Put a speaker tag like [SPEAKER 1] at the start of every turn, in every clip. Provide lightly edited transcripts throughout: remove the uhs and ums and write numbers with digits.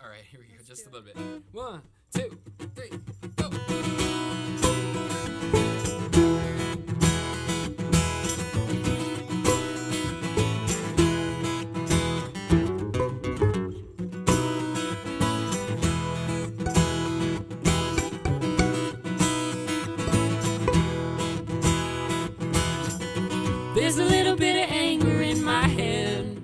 [SPEAKER 1] All right, here we go. Just a little bit. 1, 2, 3, go.
[SPEAKER 2] There's a little bit of anger in my head.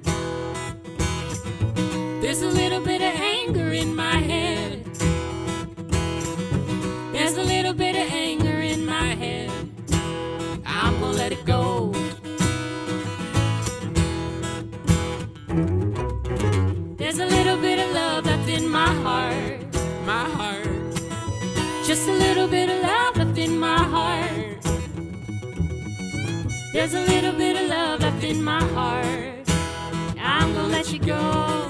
[SPEAKER 2] There's a little bit of anger in my head. There's a little bit of anger in my head. I'm gonna let it go. There's a little bit of love left in my heart. My heart. Just a little bit of love left in my heart. There's a little bit of love left in my heart. I'm gonna let you go.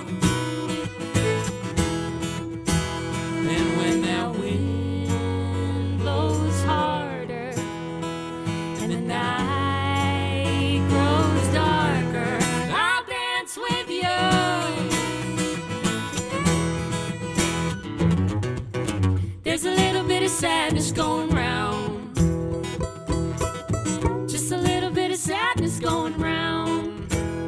[SPEAKER 2] And when that wind blows harder and the night grows darker, I'll dance with you. There's a little bit of sadness going round. Sadness going round.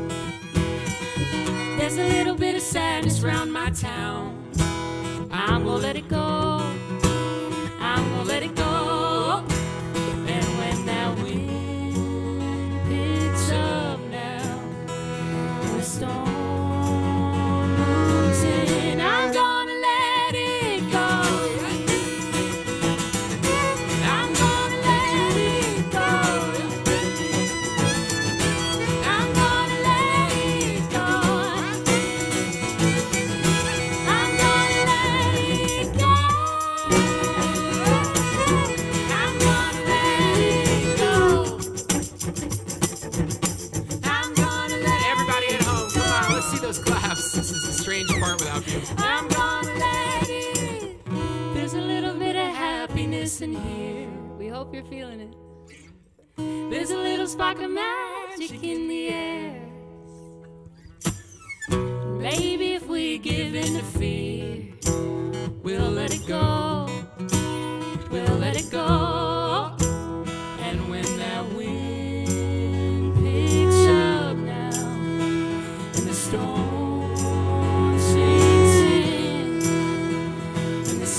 [SPEAKER 2] There's a little bit of sadness round my town. I'm gonna let it go. I'm gonna let it go. And when that wind picks up now, the storm moves in, I'm gonna let it go. I'm gonna let it go.
[SPEAKER 1] Those claps. This is a strange part without you.
[SPEAKER 2] I'm gonna let it. There's a little bit of happiness in here. We hope you're feeling it. There's a little spark of magic in the air. Maybe if we give in to fear, we'll let it go. We'll let it go. And when that wind picks up now, and the storm sinks in, and the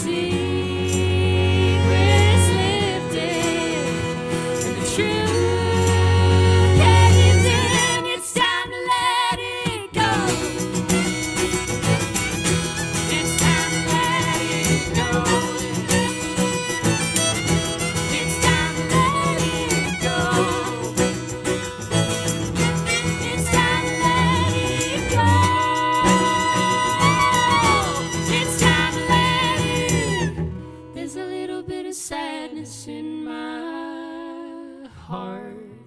[SPEAKER 2] secret's lifted, and the truth caves in, it's time to let it go. It's time to let it go. It's time to let it go. It's time to let it go. It's time to let it. There's a little bit of sadness in my heart.